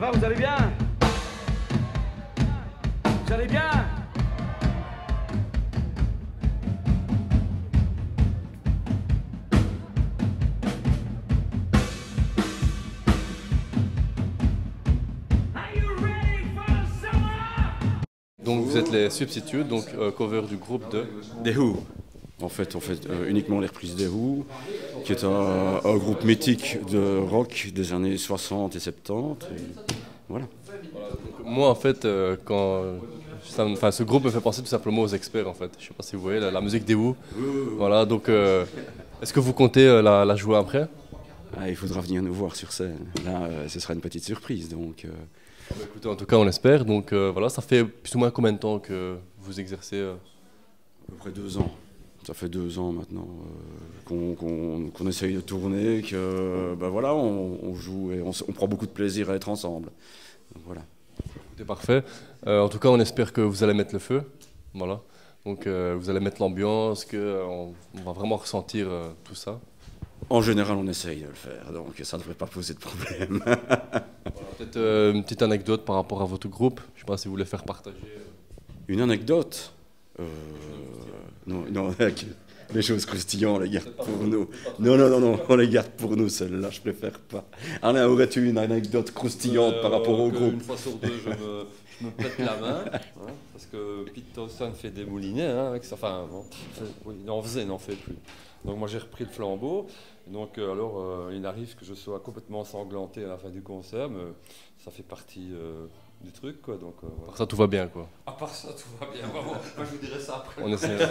va, vous allez bien? Vous allez bien? Donc vous êtes les Substitutes, donc cover du groupe de The Who. En fait, on fait uniquement les reprises des Who, qui est un groupe mythique de rock des années 60 et 70. Et voilà. Moi en fait, ce groupe me fait penser tout simplement aux Experts en fait. Je sais pas si vous voyez la musique des Who. Voilà, donc est-ce que vous comptez la jouer après? Il faudra venir nous voir sur scène. Là, ce sera une petite surprise. Donc, écoutez, en tout cas, on espère. Donc voilà, ça fait plus ou moins combien de temps que vous exercez à peu près 2 ans. Ça fait 2 ans maintenant qu'on essaye de tourner, que voilà, on joue et on prend beaucoup de plaisir à être ensemble. Donc, voilà. C'est parfait. En tout cas, on espère que vous allez mettre le feu. Voilà. Donc vous allez mettre l'ambiance, qu'on va vraiment ressentir tout ça. En général, on essaye de le faire, donc ça ne devrait pas poser de problème. Peut-être une petite anecdote par rapport à votre groupe. Je ne sais pas si vous voulez faire partager. Une anecdote Non, les choses croustillantes, on les garde pour nous. Non, on les garde pour nous, celles-là, je préfère pas. Alain, aurais-tu une anecdote croustillante par rapport au groupe? Une fois sur deux, je me pète la main, hein, parce que Pete Townsend fait des moulinets, hein, avec ça. Enfin, bon, il en faisait, il n'en fait plus. Donc moi j'ai repris le flambeau, donc alors il arrive que je sois complètement ensanglanté à la fin du concert, mais ça fait partie du truc, quoi. Donc, à part ça, tout va bien, quoi. À part ça, tout va bien, vraiment. Moi je vous dirai ça après. On essaie.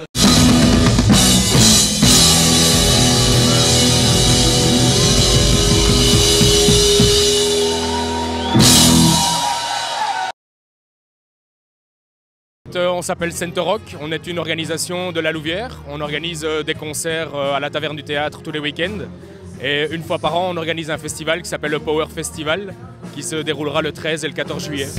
On s'appelle Center Rock, on est une organisation de la Louvière. On organise des concerts à la Taverne du Théâtre tous les week-ends. Et une fois par an, on organise un festival qui s'appelle le Power Festival, qui se déroulera le 13 et le 14 juillet.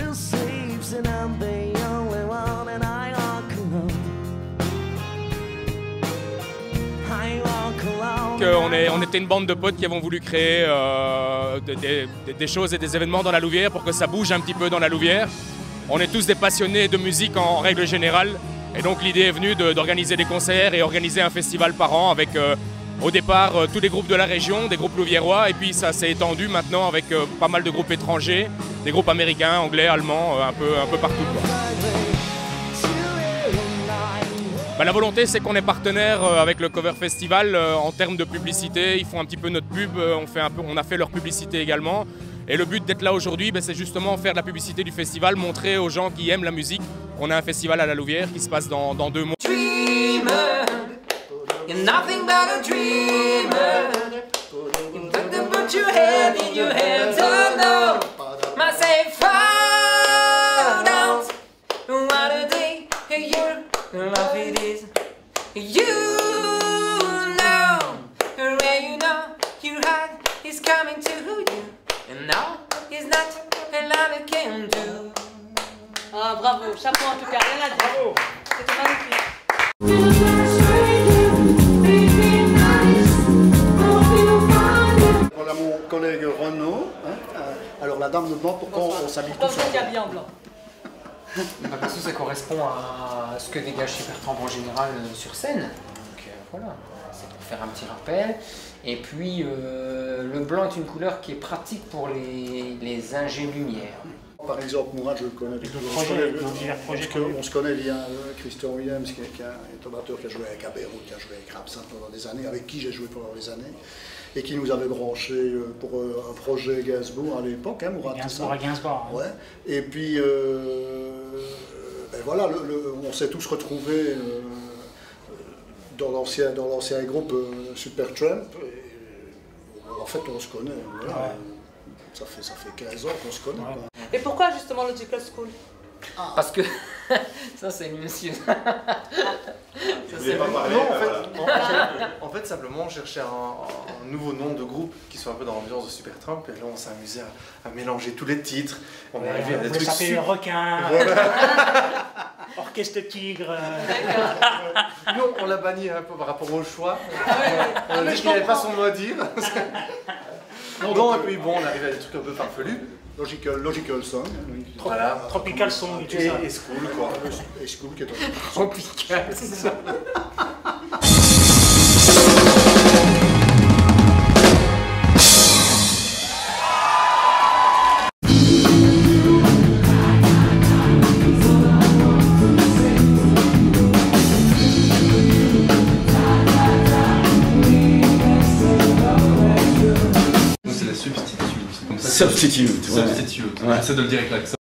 On était une bande de potes qui avons voulu créer des choses et des événements dans la Louvière pour que ça bouge un petit peu dans la Louvière. On est tous des passionnés de musique en règle générale, et donc l'idée est venue d'organiser des concerts et organiser un festival par an avec au départ tous les groupes de la région, des groupes louviérois, et puis ça s'est étendu maintenant avec pas mal de groupes étrangers, des groupes américains, anglais, allemands, un peu partout, quoi. La volonté, c'est qu'on est partenaire avec le Cover Festival en termes de publicité. Ils font un petit peu notre pub, on a fait leur publicité également. Et le but d'être là aujourd'hui, c'est justement faire de la publicité du festival, montrer aux gens qui aiment la musique qu'on a un festival à la Louvière qui se passe dans 2 mois. Dreamer, you're nothing but a dreamer. You put your head in your hands, oh no. My say fall down. What a day, a year, love it is. You know, where you know your heart is coming to you. And now is not a lot I can do. Ah, bravo, chapeau en tout cas, rien à dire. Bravo. C'était magnifique. Voilà mon collègue Renaud. Alors la dame me demande pourquoi on s'habille tous. Pourquoi vous êtes habillé en blanc? Parce que ça correspond à ce que dégage Supertramp en général sur scène. Donc voilà, c'est pour faire un petit rappel. Et puis le blanc est une couleur qui est pratique pour les ingés lumière. Par exemple, Mourad, je le connais. On se connaît via Christian Williams, qui est un batteur qui a joué avec Aberrou, qui a joué avec Rapsat pendant des années, avec qui j'ai joué pendant des années, et qui nous avait branché pour un projet Gainsbourg à l'époque, hein, Mourad. Gainsbourg. Ouais. Et puis, voilà, on s'est tous retrouvés dans l'ancien groupe Supertramp. En fait, on se connaît. Voilà. Ouais. Ça fait 15 ans qu'on se connaît. Ouais. Et pourquoi justement le J-Club School? Parce que ça c'est le monsieur. En fait, simplement, on cherchait un nouveau nom de groupe qui soit un peu dans l'ambiance de Supertramp, et là on s'amusait à mélanger tous les titres. On est arrivé à des trucs super... requin, orchestre tigre. Nous, on l'a banni un peu par rapport au choix. On a dit qu'il n'y avait pas son mot à dire. Non, et puis bon, on arrive à des trucs un peu farfelus. Logical Song. Voilà. Tropical Song et tout ça. Et School, quoi. Et School qui est un... Tropical, c'est ça. C'est la substitute. C'est comme ça. Substitute. Substitute. Ouais. J'essaie de le dire avec l'accent.